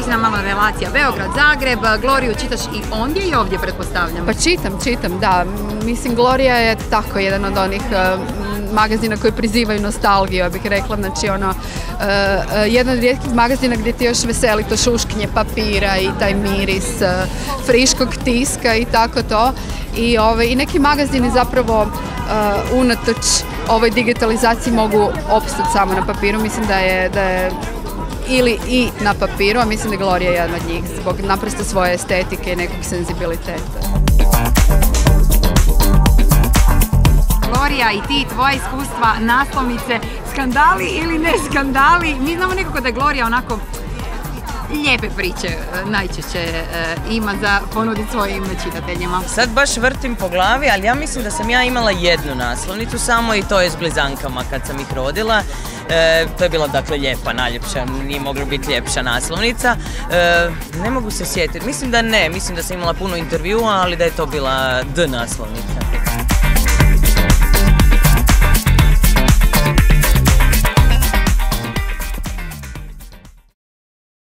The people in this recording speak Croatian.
reci nam malo relacija Beograd-Zagreb, Gloriju čitaš i ondje i ovdje, pretpostavljam. Pa čitam, da. Mislim, Glorija je tako jedan od onih magazina koji prizivaju nostalgiju, ja bih rekla, znači jedan od rijetkih magazina gdje ti još veseli to šuškinje papira i taj miris friškog tiska i tako to. I neki magazini zapravo unatoč ovoj digitalizaciji mogu opstati samo na papiru. Mislim da je ili i na papiru, a mislim da je Glorija jedan od njih zbog naprosto svoje estetike i nekog senzibiliteta. Glorija i ti, tvoje iskustva, naslovnice, skandali ili ne skandali? Mi znamo nekako da je Glorija onako lijepe priče najčešće ima za ponuditi svojim čitateljima. Sad baš vrtim po glavi, ali ja mislim da sam ja imala jednu naslovnicu samo i to je s Blizankama kad sam ih rodila. To je bila dakle lijepa, najljepša, nije mogla biti ljepša naslovnica. Ne mogu se sjetiti, mislim da ne, mislim da sam imala puno intervjua, ali da je to bila D naslovnica.